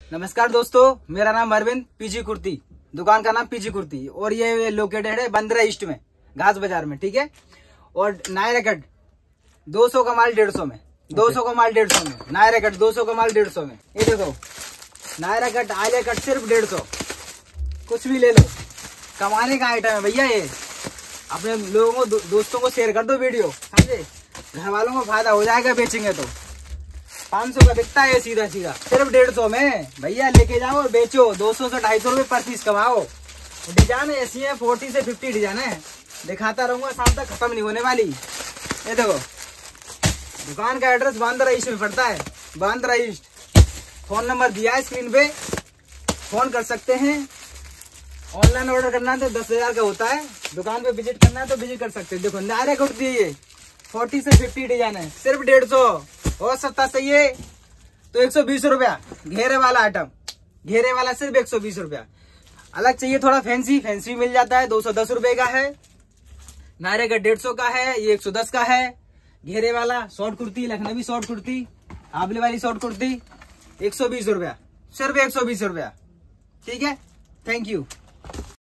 नमस्कार दोस्तों, मेरा नाम अरविंद, पीजी कुर्ती, दुकान का नाम पीजी कुर्ती और ये लोकेटेड है बंदरा ईस्ट में, घास बाजार में। ठीक है। और नायरा कट 200 का माल 150 में, 200 का माल 150 में, नायरा कट 200 का माल 150 में। ये देखो नायरा कट, आलिया कट सिर्फ 150, कुछ भी ले लो, कमाने का आइटम है भैया। ये अपने लोगों को, दोस्तों को शेयर कर दो वीडियो, समझे। घर वालों को फायदा हो जाएगा, बेचेंगे तो। 500 का बिकता है सीधा सीधा, सिर्फ 150 में भैया। लेके जाओ और बेचो, 200 से 250 रुपए पर पीस कमाओ। डिजाइन ऐसी है, 40 से 50 डिजाइन है, दिखाता रहूंगा, शाम तक खत्म नहीं होने वाली। ये देखो, दुकान का एड्रेस बांद्रा ईस्ट में पड़ता है, बांद्रा ईस्ट। फोन नंबर दिया है स्क्रीन पे, फोन कर सकते हैं। ऑनलाइन ऑर्डर करना है तो 10,000 का होता है, दुकान पे विजिट करना है तो विजिट कर सकते हैं। देखो नायरा कुर्ती है, ये 40 से 50 डिजाइन है, सिर्फ 150। और सस्ता चाहिए तो 120 रुपया। घेरे वाला आइटम, घेरे वाला सिर्फ 120 रुपया। अलग चाहिए थोड़ा फैंसी, फैंसी मिल जाता है, 210 रुपए का है। नायरे का 150 का है, ये 110 का है। घेरे वाला शॉर्ट कुर्ती, लखनवी शॉर्ट कुर्ती, आबले वाली शॉर्ट कुर्ती 120 रुपया, सिर्फ 120 रुपया। ठीक है, थैंक यू।